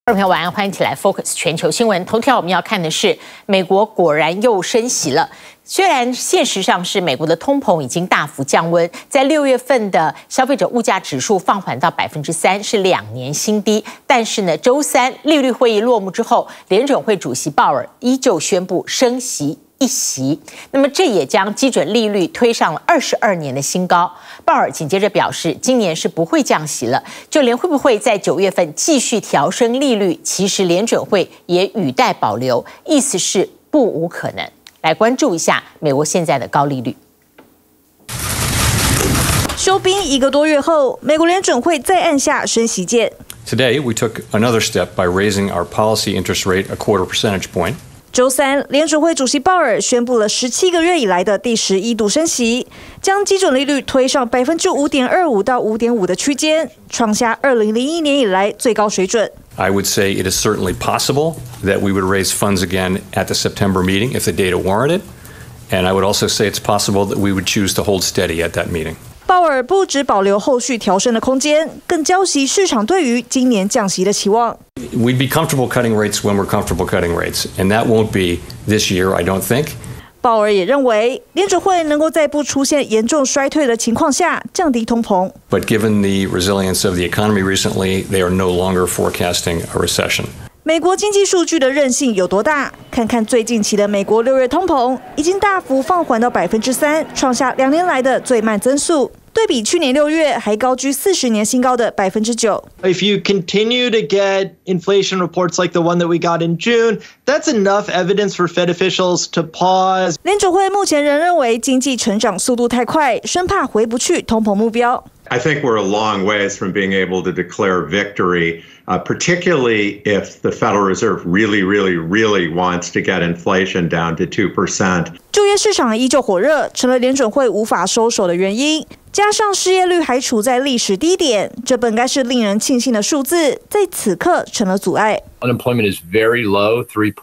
各位朋友晚安，欢迎起来 Focus 全球新闻。头条我们要看的是，美国果然又升息了。虽然现实上是美国的通膨已经大幅降温，在6月份的消费者物价指数放缓到3%，是2年新低。但是呢，周三利率会议落幕之后，联准会主席鲍尔依旧宣布升息1息，那么这也将基准利率推上了22年的新高。鲍尔紧接着表示，今年是不会降息了，就连会不会在9月份继续调升利率，其实联准会也语带保留，意思是不无可能。来关注一下美国现在的高利率。 休兵1个多月后，美国联准会再按下升息键。 Today, we took another step by raising our policy interest rate a 0.25 percentage point. 周三，联准会主席鲍尔宣布了17个月以来的第11度升息，将基准利率推上5.25%到5.5%的区间，创下2001年以来最高水准。 I would say it is certainly possible that we would raise funds again at the September meeting if the data warranted, and I would also say it's possible that we would choose to hold steady at that meeting. 鲍尔不只保留后续调升的空间，更浇熄市场对于今年降息的期望。 We'd be comfortable cutting rates when we're comfortable cutting rates, and that won't be this year, I don't think. 鲍尔也认为，联准会能够在不出现严重衰退的情况下降低通膨。 But given the resilience of the economy recently, they are no longer forecasting a recession. 美国经济数据的韧性有多大？看看最近期的美国6月通膨已经大幅放缓到3%，创下2年来的最慢增速。对比去年6月还高居40年新高的9%。 If you continue to get inflation reports like the one that we got in June, that's enough evidence for Fed officials to pause. 联准会目前仍认为经济成长速度太快，生怕回不去通膨目标。 I think we're a long ways from being able to declare victory, particularly if the Federal Reserve really wants to get inflation down to 2%. 就业市场依旧火热，成了联准会无法收手的原因。加上失业率还处在历史低点，这本该是令人庆幸的数字，在此刻成了阻碍。 Unemployment is very low,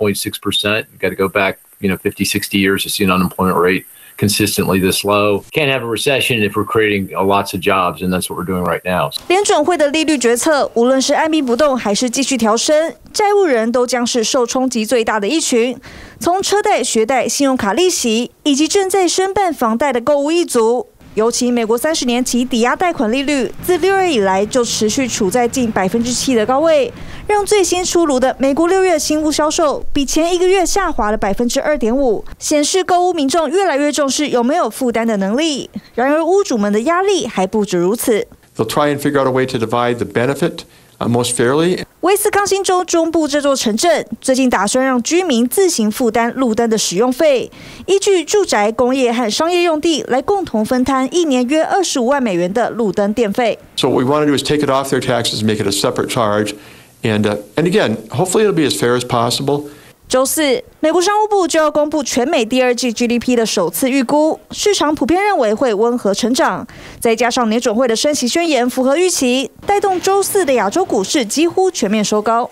3.6%. You've got to go back, 50, 60 years to see an unemployment rate consistently this low. Can't have a recession if we're creating lots of jobs, and that's what we're doing right now. 联准会的利率决策，无论是按兵不动还是继续调升，债务人都将是受冲击最大的一群。从车贷、学贷、信用卡利息，以及正在申办房贷的购物一族。尤其美国30年期抵押贷款利率自6月以来就持续处在近7%的高位，让最新出炉的美国6月新屋销售比前1个月下滑了2.5%，显示购屋民众越来越重视有没有负担的能力。然而，屋主们的压力还不止如此。 They'll try and figure out a way to divide the benefit most fairly. 威斯康星州中部这座城镇最近打算让居民自行负担路灯的使用费，依据住宅、工业和商业用地来共同分摊1年约25万美元的路灯电费。 So what we want to do is take it off their taxes and make it a separate charge, and again, hopefully it'll be as fair as possible. 周四，美国商务部就要公布全美第2季 GDP 的首次预估，市场普遍认为会温和成长，再加上联准会的升息宣言符合预期，带动周四的亚洲股市几乎全面收高。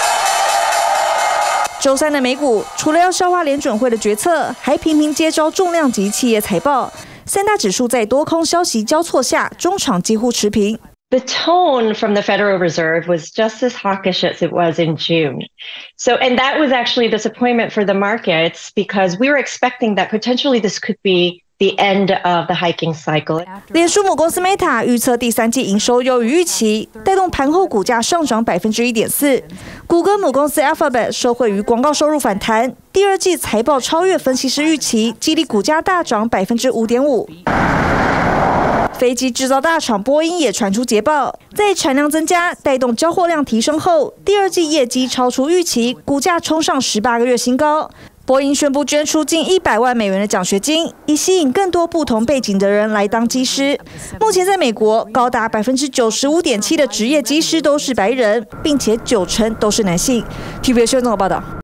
周三的美股除了要消化联准会的决策，还频频接招重量级企业财报，三大指数在多空消息交错下，中场几乎持平。 The tone from the Federal Reserve was just as hawkish as it was in June. And that was actually a disappointment for the markets because we were expecting that potentially this could be the end of the hiking cycle. 脸书母公司 Meta 预测第3季营收优于预期，带动盘后股价上涨1.4%。谷歌母公司 Alphabet 受惠于广告收入反弹，第2季财报超越分析师预期，激励股价大涨5.5%。飞机制造大厂波音也传出捷报，在产量增加、带动交货量提升后，第2季业绩超出预期，股价冲上18个月新高。波音宣布捐出近100万美元的奖学金，以吸引更多不同背景的人来当机师。目前在美国，高达95.7%的职业机师都是白人，并且90%都是男性。TVB 新闻综合报道。